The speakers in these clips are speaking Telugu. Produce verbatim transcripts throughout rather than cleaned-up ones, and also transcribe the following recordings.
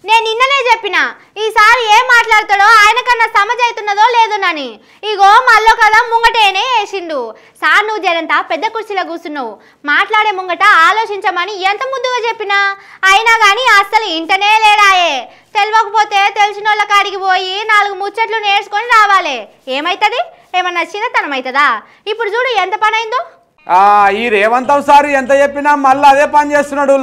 నేను నిన్ననే చెప్పిన ఈసారి ఏం మాట్లాడతాడో ఆయనకన్నా సమజైతున్నదో లేదోనని. ఇగో మళ్ళీ కదా ముంగటేనే వేసిండు. సార్ నువ్వు జరంతా పెద్ద కుర్చీలో కూర్చున్నావు, మాట్లాడే ముంగట ఆలోచించమని ఎంత ముద్దుగా చెప్పినా అయినా కానీ అస్సలు ఇంటనే లేడాయే. తెలియకపోతే తెలిసిన వాళ్ళ కాడికి పోయి నాలుగు ముచ్చట్లు నేర్చుకొని రావాలి. ఏమైతుంది? ఏమన్నా చిన్నతనం అవుతుందా? ఇప్పుడు చూడు ఎంత పని అయిందో. ఈ రేవంత్ సార్ ఎంత చెప్పినా మళ్ళీ అదే పని చేస్తున్నాడు.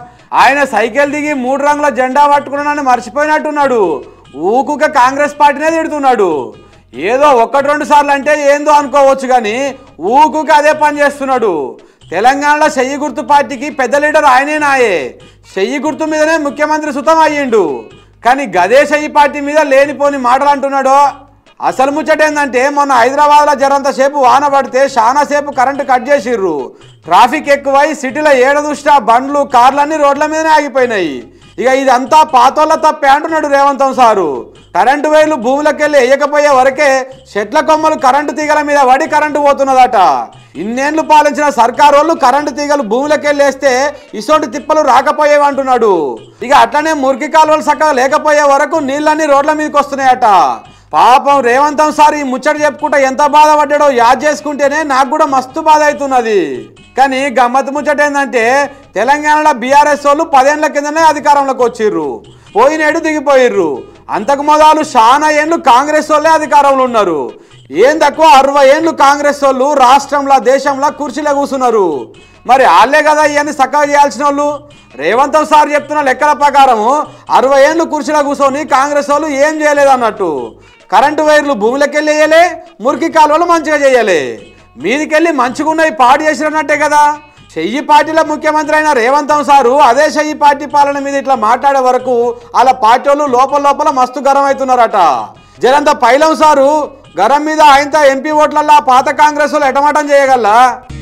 ఆయన సైకిల్ దిగి మూడు రంగుల జెండా పట్టుకున్నానని మర్చిపోయినట్టున్నాడు. ఊకుక కాంగ్రెస్ పార్టీనే తిడుతున్నాడు. ఏదో ఒకటి రెండు సార్లు అంటే ఏందో అనుకోవచ్చు కానీ ఊకుక అదే పని చేస్తున్నాడు. తెలంగాణలో చెయ్యి గుర్తు పార్టీకి పెద్ద లీడర్ ఆయనేనాయే. చెయ్యి గుర్తు మీదనే ముఖ్యమంత్రి సుతం అయ్యిండు. కానీ గదే చెయ్యి పార్టీ మీద లేనిపోని మాటలు అంటున్నాడు. అసలు ముచ్చటేందంటే మొన్న హైదరాబాద్లో జరంత సేపు వాన పడితే చాలా సేపు కరెంటు కట్ చేసిర్రు. ట్రాఫిక్ ఎక్కువై సిటీలో ఏడదుష్ట బండ్లు కార్లన్నీ రోడ్ల మీదనే ఆగిపోయినాయి. ఇక ఇదంతా పాతోళ్ళ తప్పే అంటున్నాడు రేవంత్ సారు. కరెంటు వైర్లు భూములకు వెళ్ళి వేయకపోయే వరకే చెట్ల కొమ్మలు కరెంటు తీగల మీద పడి కరెంటు పోతున్నదట. ఇన్నేళ్లు పాలించిన సర్కారు వాళ్ళు కరెంటు తీగలు భూములకు వెళ్ళి వేస్తే ఇసోటి తిప్పలు రాకపోయేవి అంటున్నాడు. ఇక అట్లనే మురికి కాలువలు సక్కగా లేకపోయే వరకు నీళ్ళన్నీ రోడ్ల మీదకి వస్తున్నాయట. పాపం రేవంత్ సార్ ఈ ముచ్చట చెప్పుకుంటే ఎంత బాధపడ్డాడో యాద్ చేసుకుంటేనే నాకు కూడా మస్తు బాధ అవుతున్నది. కానీ గమ్మత్తు ముచ్చట ఏంటంటే తెలంగాణలో బీఆర్ఎస్ వాళ్ళు పదేళ్ల కిందనే అధికారంలోకి వచ్చిర్రు, పోయినేడు దిగిపోయిర్రు. అంతకు మొదలు చాలా ఏళ్ళు కాంగ్రెస్ వాళ్ళే అధికారంలో ఉన్నారు. ఏం తక్కువ అరవై ఏళ్ళు కాంగ్రెస్ వాళ్ళు రాష్ట్రంలో దేశంలో కుర్చీలో కూర్చున్నారు. మరి వాళ్ళే కదా ఇవన్నీ చక్కగా చేయాల్సిన వాళ్ళు. రేవంత్ సార్ చెప్తున్న లెక్కల ప్రకారము అరవై ఏళ్ళు కుర్చీలో కూర్చొని కాంగ్రెస్ వాళ్ళు ఏం చేయలేదు అన్నట్టు. కరెంటు వైర్లు భూమిలోకి వెళ్ళి వేయలే, మురికి కాలువలు మంచిగా చేయలే, మీదికెళ్ళి మంచిగా ఉన్నాయి పాడు చేసినట్టే కదా. చెయ్యి పార్టీల ముఖ్యమంత్రి అయిన రేవంత్ సారు అదే చెయ్యి పార్టీ పాలన మీద ఇట్లా మాట్లాడే వరకు వాళ్ళ పార్టీ వాళ్ళు లోపల లోపల మస్తు గరం అవుతున్నారట. జరంత పైలం సారు గరం మీద ఆయనతో ఎంపీ ఓట్లల్లా పాత కాంగ్రెస్ వాళ్ళు ఎటమాటం చేయగల.